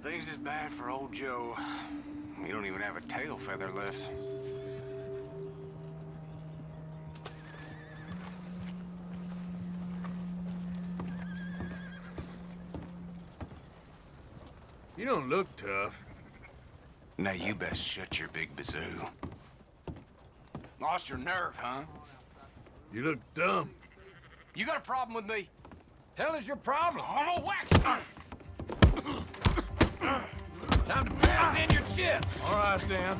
Things is bad for old Joe. We don't even have a tail feather left. You don't look tough. Now you best shut your big bazoo. Lost your nerve, huh? You look dumb. You got a problem with me? Hell is your problem? I'm gonna whack you! Time to pass in your chip. All right, Dan.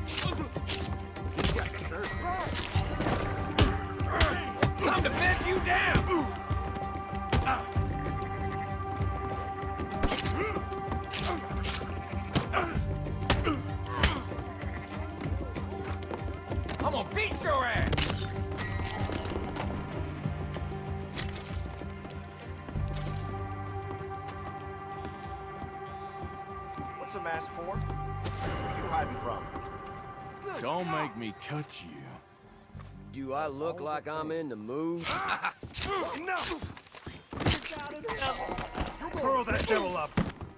Time to bed you down. I'm gonna beat your ass. What's the mask for? Where are you hiding from? Good Don't God. make me cut you. Do I look like I'm in the mood? No! Curl that devil up!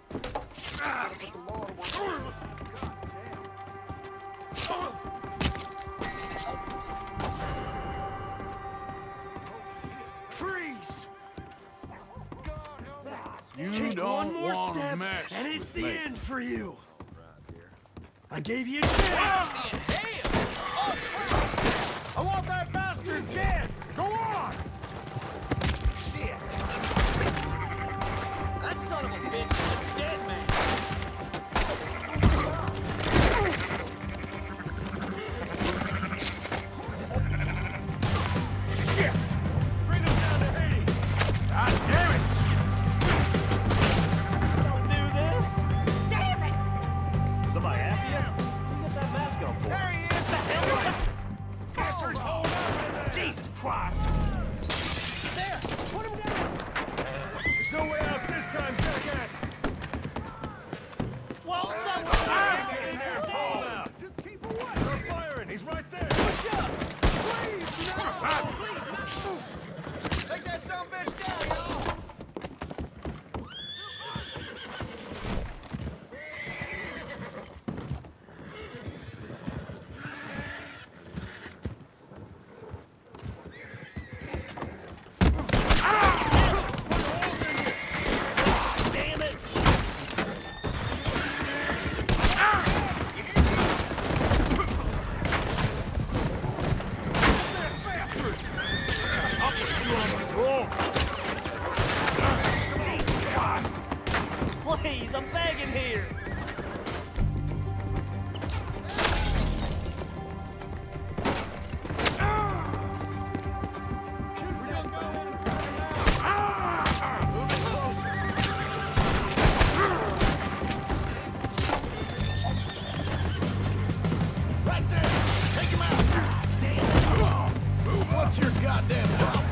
Freeze! You Take don't one more want to step, mess and it's with the me. end for you. I gave you a chance. I want that bastard dead. Go on. Shit! That son of a bitch is a dead man! Shit! Bring him down to Hades. God damn it! Don't do this. Damn it! Somebody after you? What you got that mask on for? There he is! The hell! Bastards, hold up! Jesus Christ! There! Put him down! There's no way out this time, jackass! Well, someone get in there and pull him out! Just keep away! Start firing! He's right there! Push up! Please! No! Please! Take that son of a bitch down, y'all! Damn it! I'll put you on the floor! Please, I'm begging here! Right there! Take him out! What's your goddamn problem?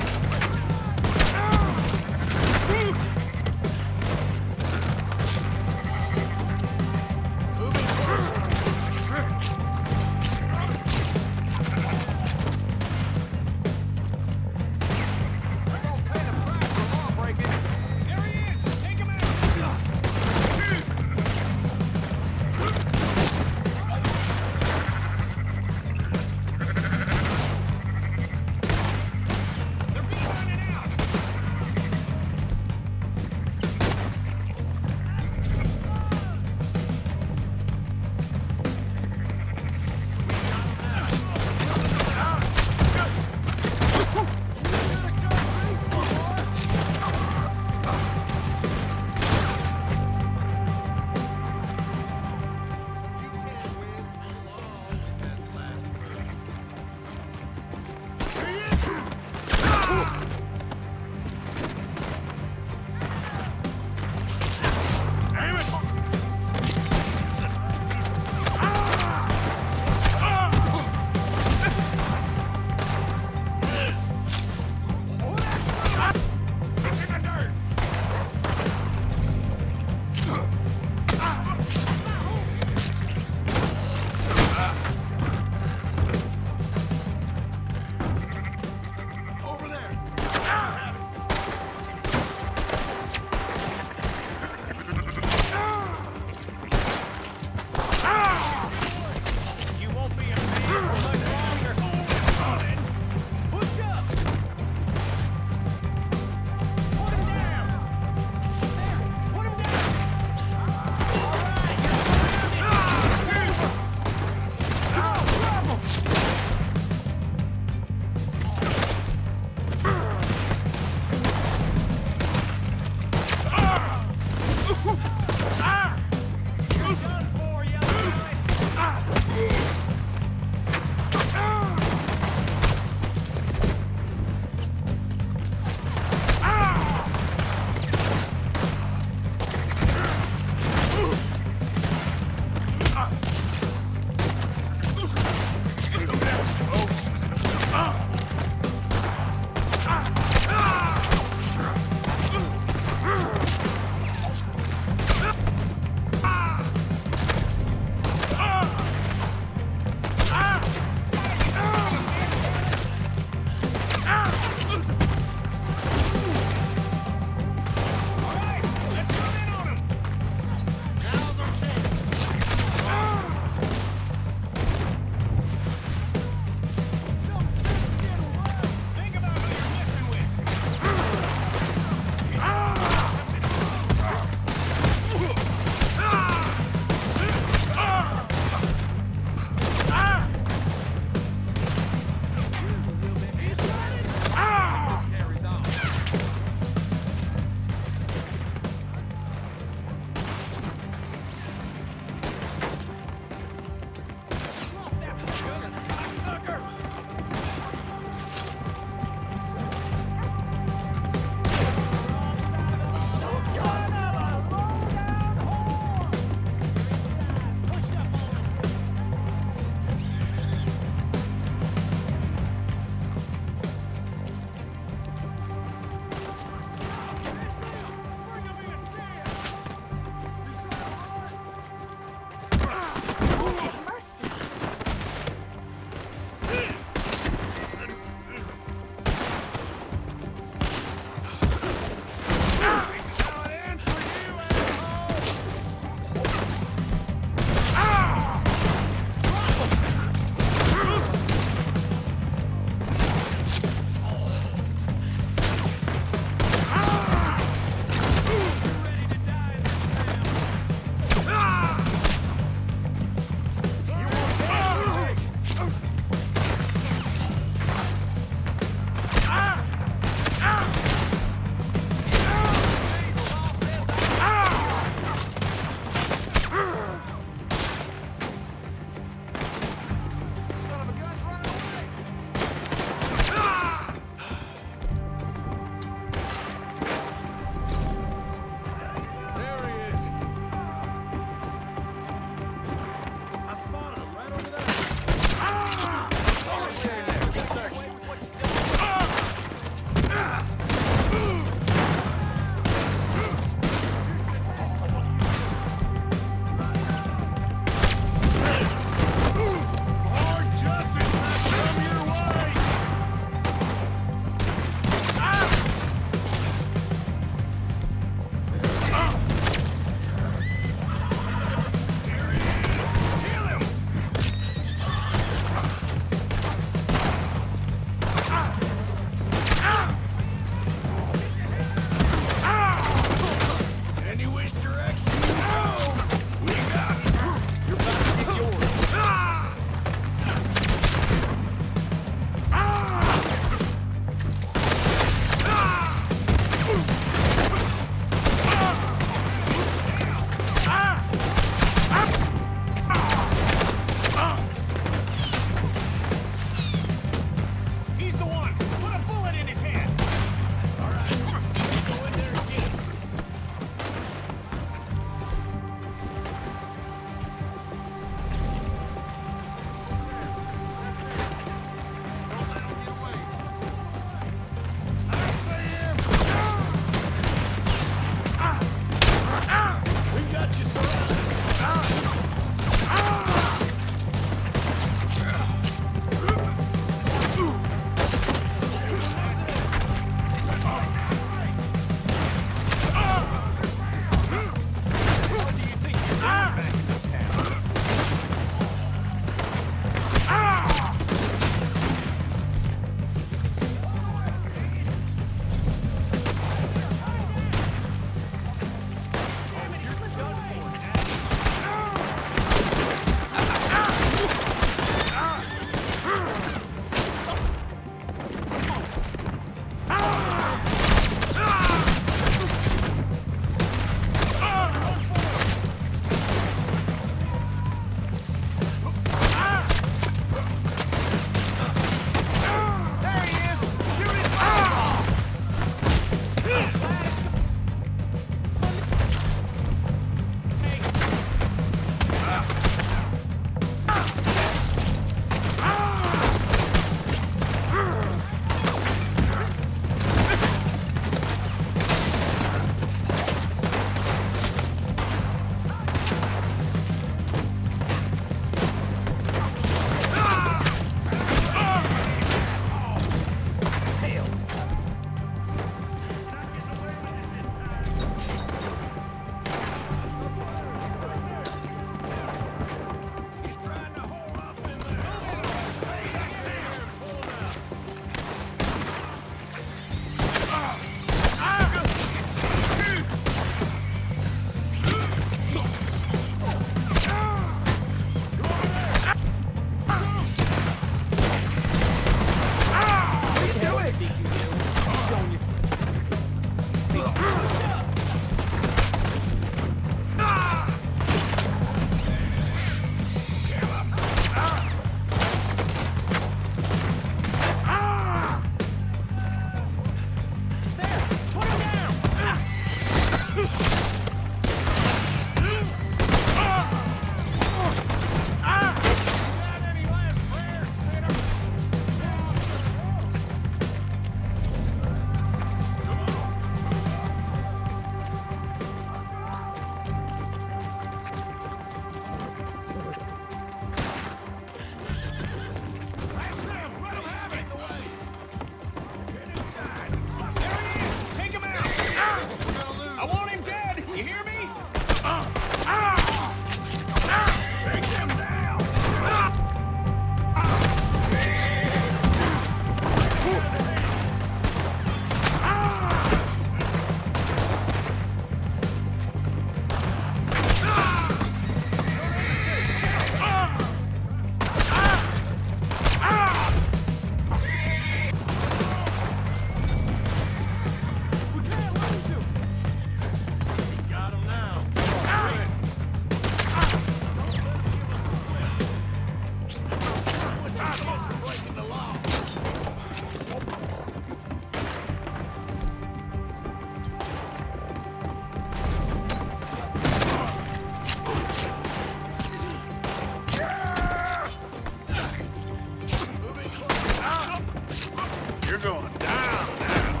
You're going down now.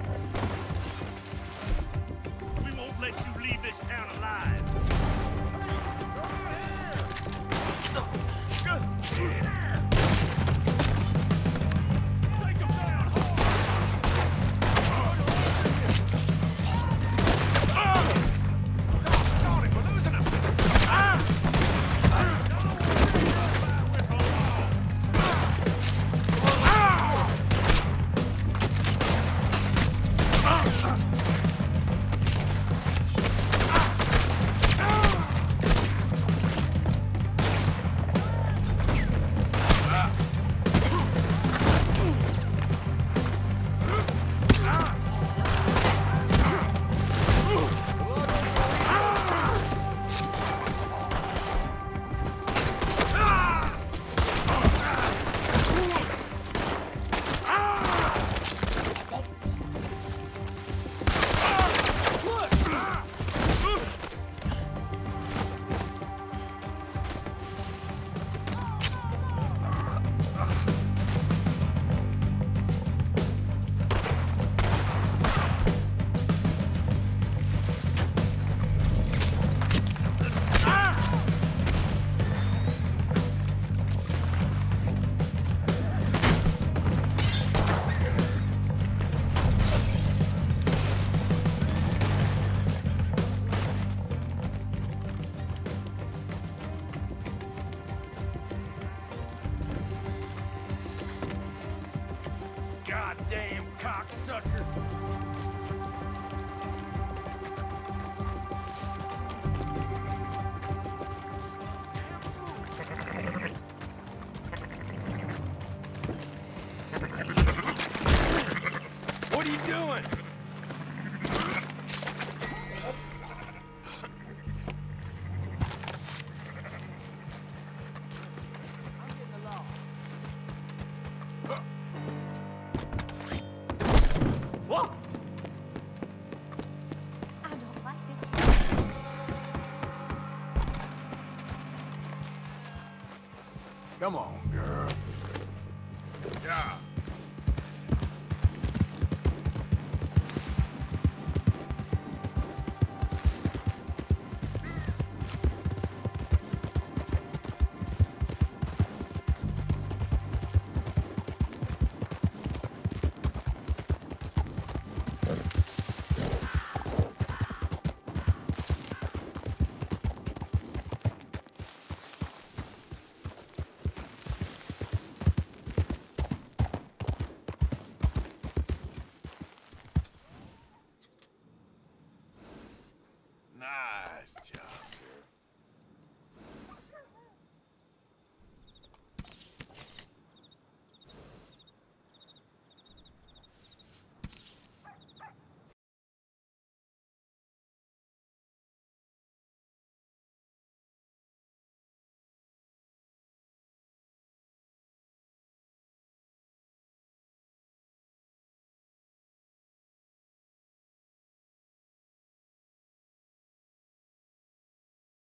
We won't let you leave this town alive. Goddamn cocksucker! What are you doing? I don't like this. Come on, girl. Yeah.